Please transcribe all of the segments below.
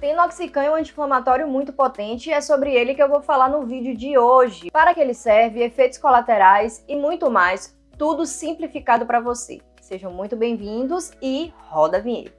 Tenoxicam é um anti-inflamatório muito potente e é sobre ele que eu vou falar no vídeo de hoje. Para que ele serve, efeitos colaterais e muito mais, tudo simplificado para você. Sejam muito bem-vindos e roda a vinheta.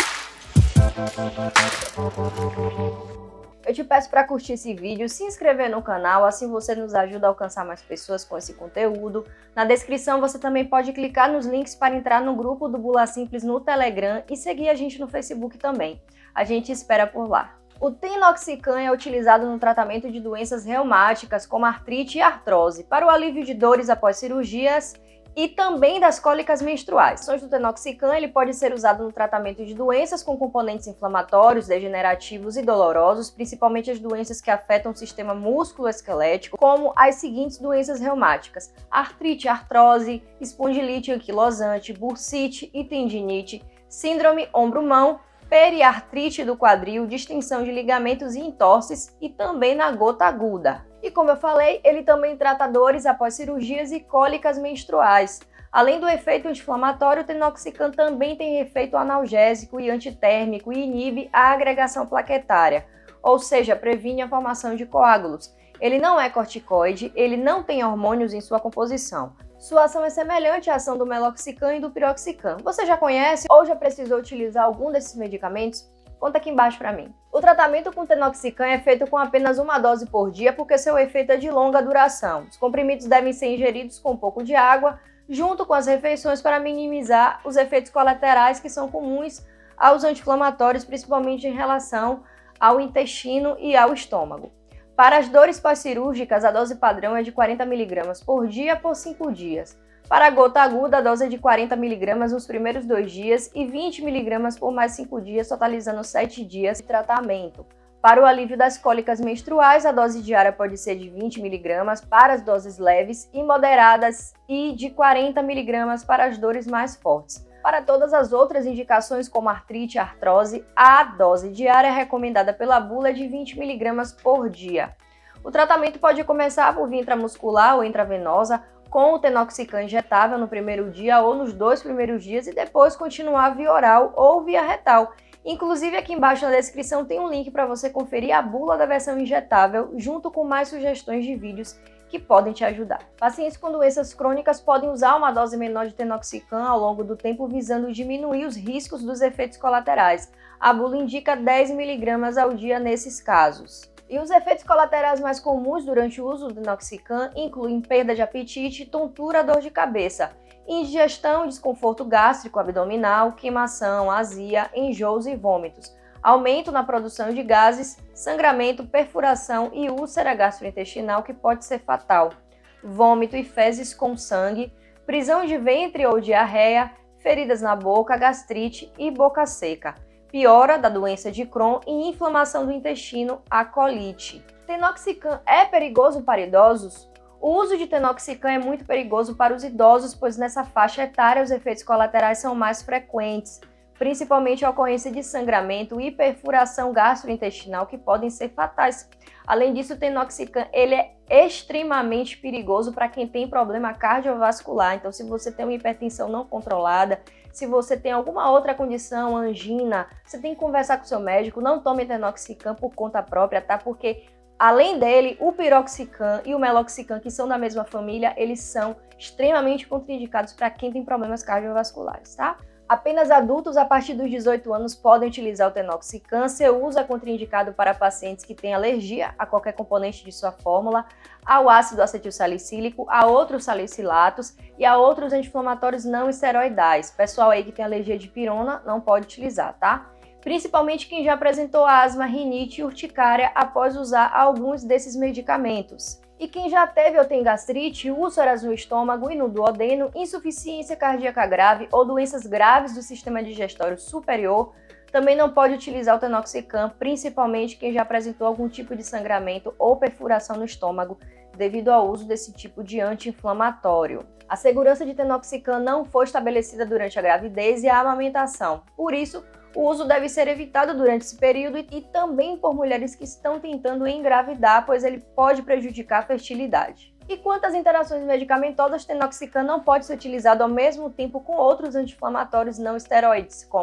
Eu te peço para curtir esse vídeo, se inscrever no canal, assim você nos ajuda a alcançar mais pessoas com esse conteúdo. Na descrição você também pode clicar nos links para entrar no grupo do Bula Simples no Telegram e seguir a gente no Facebook também. A gente espera por lá. O Tenoxicam é utilizado no tratamento de doenças reumáticas como artrite e artrose, para o alívio de dores após cirurgias e também das cólicas menstruais. O Tenoxicam ele pode ser usado no tratamento de doenças com componentes inflamatórios, degenerativos e dolorosos, principalmente as doenças que afetam o sistema músculo-esquelético, como as seguintes doenças reumáticas: artrite, artrose, espondilite anquilosante, bursite e tendinite, síndrome ombro-mão, periartrite do quadril, distensão de ligamentos e entorses e também na gota aguda. E como eu falei, ele também trata dores após cirurgias e cólicas menstruais. Além do efeito anti-inflamatório, o Tenoxicam também tem efeito analgésico e antitérmico e inibe a agregação plaquetária, ou seja, previne a formação de coágulos. Ele não é corticoide, ele não tem hormônios em sua composição. Sua ação é semelhante à ação do Meloxicam e do Piroxicam. Você já conhece ou já precisou utilizar algum desses medicamentos? Conta aqui embaixo para mim. O tratamento com Tenoxicam é feito com apenas uma dose por dia porque seu efeito é de longa duração. Os comprimidos devem ser ingeridos com um pouco de água, junto com as refeições para minimizar os efeitos colaterais que são comuns aos anti-inflamatórios, principalmente em relação ao intestino e ao estômago. Para as dores pós-cirúrgicas, a dose padrão é de 40 mg por dia por 5 dias. Para a gota aguda, a dose é de 40 mg nos primeiros 2 dias e 20 mg por mais 5 dias, totalizando 7 dias de tratamento. Para o alívio das cólicas menstruais, a dose diária pode ser de 20 mg para as doses leves e moderadas e de 40 mg para as dores mais fortes. Para todas as outras indicações, como artrite e artrose, a dose diária recomendada pela bula é de 20 mg por dia. O tratamento pode começar por via intramuscular ou intravenosa, com o Tenoxicam injetável no primeiro dia ou nos 2 primeiros dias e depois continuar via oral ou via retal. Inclusive aqui embaixo na descrição tem um link para você conferir a bula da versão injetável junto com mais sugestões de vídeos que podem te ajudar. Pacientes com doenças crônicas podem usar uma dose menor de Tenoxicam ao longo do tempo visando diminuir os riscos dos efeitos colaterais. A bula indica 10 mg ao dia nesses casos. E os efeitos colaterais mais comuns durante o uso do Tenoxicam incluem perda de apetite, tontura, dor de cabeça, indigestão, desconforto gástrico, abdominal, queimação, azia, enjoos e vômitos, aumento na produção de gases, sangramento, perfuração e úlcera gastrointestinal que pode ser fatal, vômito e fezes com sangue, prisão de ventre ou diarreia, feridas na boca, gastrite e boca seca, piora da doença de Crohn e inflamação do intestino, a colite. Tenoxicam é perigoso para idosos? O uso de Tenoxicam é muito perigoso para os idosos, pois nessa faixa etária os efeitos colaterais são mais frequentes, principalmente a ocorrência de sangramento e perfuração gastrointestinal que podem ser fatais. Além disso, o Tenoxicam ele é extremamente perigoso para quem tem problema cardiovascular. Então, se você tem uma hipertensão não controlada, se você tem alguma outra condição, angina, você tem que conversar com o seu médico. Não tome Tenoxicam por conta própria, tá? Porque além dele, o Piroxicam e o Meloxicam, que são da mesma família, eles são extremamente contraindicados para quem tem problemas cardiovasculares, tá? Apenas adultos a partir dos 18 anos podem utilizar o Tenoxicam. Seu uso é contraindicado para pacientes que têm alergia a qualquer componente de sua fórmula, ao ácido acetilsalicílico, a outros salicilatos e a outros anti-inflamatórios não esteroidais. Pessoal aí que tem alergia de pirona não pode utilizar, tá? Principalmente quem já apresentou asma, rinite e urticária após usar alguns desses medicamentos. E quem já teve ou tem gastrite, úlceras no estômago e no duodeno, insuficiência cardíaca grave ou doenças graves do sistema digestório superior, também não pode utilizar o Tenoxicam, principalmente quem já apresentou algum tipo de sangramento ou perfuração no estômago devido ao uso desse tipo de anti-inflamatório. A segurança de Tenoxicam não foi estabelecida durante a gravidez e a amamentação, por isso, o uso deve ser evitado durante esse período e também por mulheres que estão tentando engravidar, pois ele pode prejudicar a fertilidade. E quanto às interações medicamentosas, Tenoxicam não pode ser utilizado ao mesmo tempo com outros anti-inflamatórios não esteroides, como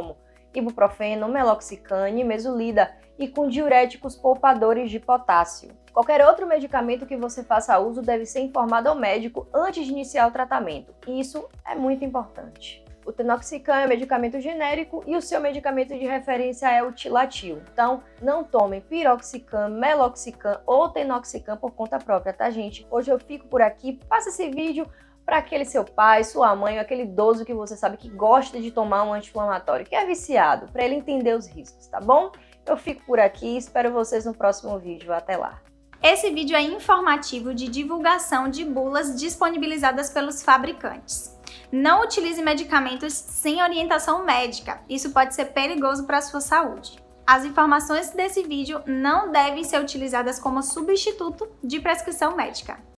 ibuprofeno, meloxicam, mesulida e com diuréticos poupadores de potássio. Qualquer outro medicamento que você faça uso deve ser informado ao médico antes de iniciar o tratamento. Isso é muito importante. O tenoxicam é um medicamento genérico e o seu medicamento de referência é o Tilatil. Então, não tomem piroxicam, meloxicam ou tenoxicam por conta própria, tá, gente? Hoje eu fico por aqui. Passa esse vídeo para aquele seu pai, sua mãe, ou aquele idoso que você sabe que gosta de tomar um anti-inflamatório, que é viciado, para ele entender os riscos, tá bom? Eu fico por aqui e espero vocês no próximo vídeo. Até lá! Esse vídeo é informativo de divulgação de bulas disponibilizadas pelos fabricantes. Não utilize medicamentos sem orientação médica, isso pode ser perigoso para a sua saúde. As informações desse vídeo não devem ser utilizadas como substituto de prescrição médica.